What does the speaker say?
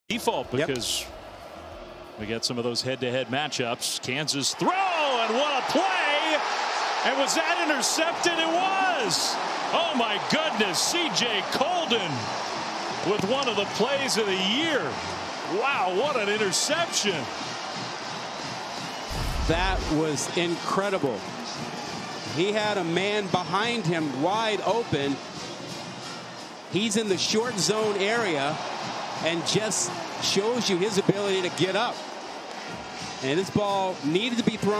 default because we get some of those head-to-head matchups. Kansas throw, and what a play! And was that intercepted? It was! Oh my goodness, C.J. Coldon with one of the plays of the year. Wow, what an interception. That was incredible. He had a man behind him wide open. He's in the short zone area and just shows you his ability to get up. And this ball needed to be thrown.